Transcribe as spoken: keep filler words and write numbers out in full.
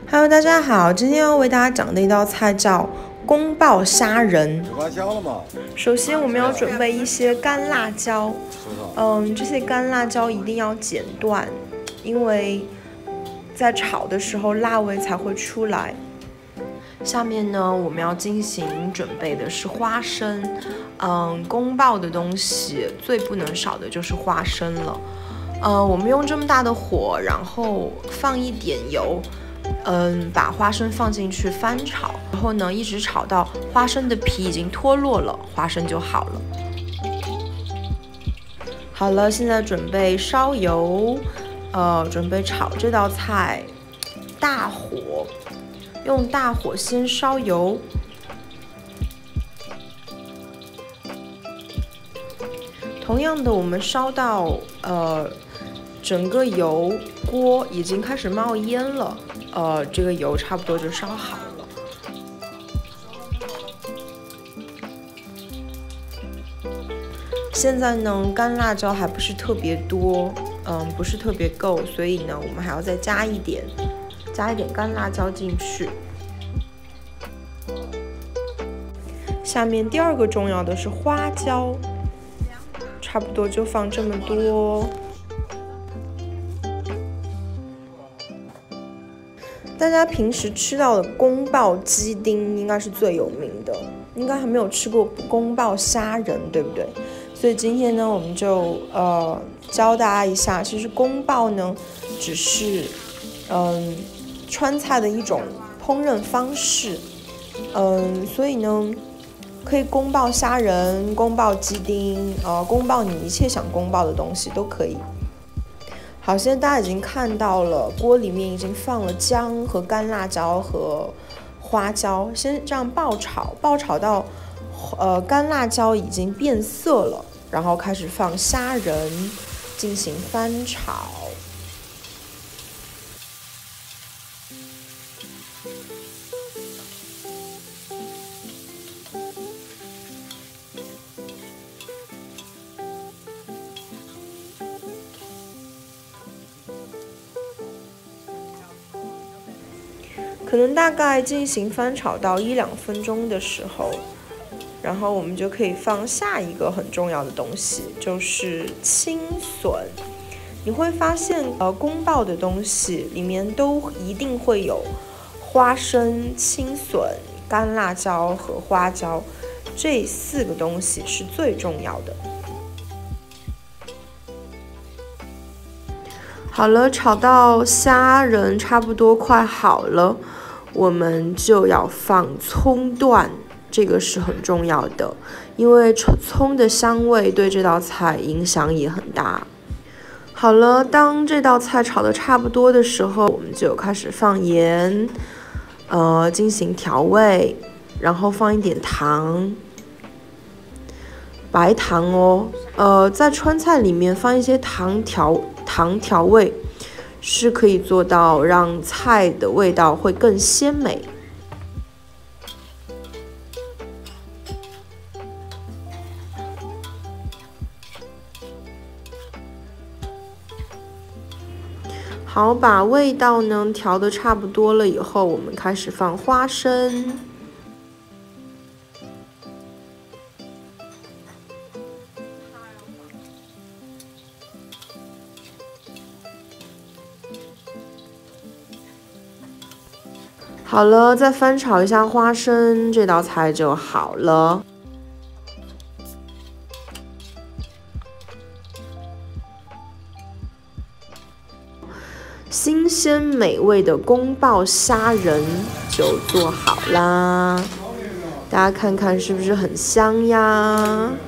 Hello， 大家好，今天要为大家讲的一道菜叫宫爆虾仁。首先，我们要准备一些干辣椒，嗯，这些干辣椒一定要剪断，因为在炒的时候辣味才会出来。下面呢，我们要进行准备的是花生。嗯，宫爆的东西最不能少的就是花生了。呃，我们用这么大的火，然后放一点油，嗯，把花生放进去翻炒，然后呢，一直炒到花生的皮已经脱落了，花生就好了。好了，现在准备烧油，呃，准备炒这道菜，大火。用大火先烧油，同样的，我们烧到呃整个油锅已经开始冒烟了，呃，这个油差不多就烧好了。现在呢，干辣椒还不是特别多，嗯，不是特别够，所以呢，我们还要再加一点。加一点干辣椒进去。下面第二个重要的是花椒，差不多就放这么多。大家平时吃到的宫爆鸡丁应该是最有名的，应该还没有吃过宫爆虾仁，对不对？所以今天呢，我们就呃教大家一下，其实宫爆呢只是嗯。川菜的一种烹饪方式，嗯，所以呢，可以宫爆虾仁、宫爆鸡丁，呃，宫爆你一切想宫爆的东西都可以。好，现在大家已经看到了，锅里面已经放了姜和干辣椒和花椒，先这样爆炒，爆炒到呃干辣椒已经变色了，然后开始放虾仁进行翻炒。可能大概进行翻炒到一两分钟的时候，然后我们就可以放下一个很重要的东西，就是青笋。你会发现，呃，宫爆的东西里面都一定会有花生、青笋、干辣椒和花椒，这四个东西是最重要的。好了，炒到虾仁差不多快好了，我们就要放葱段，这个是很重要的，因为葱的香味对这道菜影响也很大。好了，当这道菜炒得差不多的时候，我们就开始放盐，呃，进行调味，然后放一点糖，白糖哦，呃，在川菜里面放一些糖调。糖调味是可以做到让菜的味道会更鲜美。好，把味道呢调得差不多了以后，我们开始放花生。好了，再翻炒一下花生，这道菜就好了。新鲜美味的宫爆虾仁就做好啦，大家看看是不是很香呀？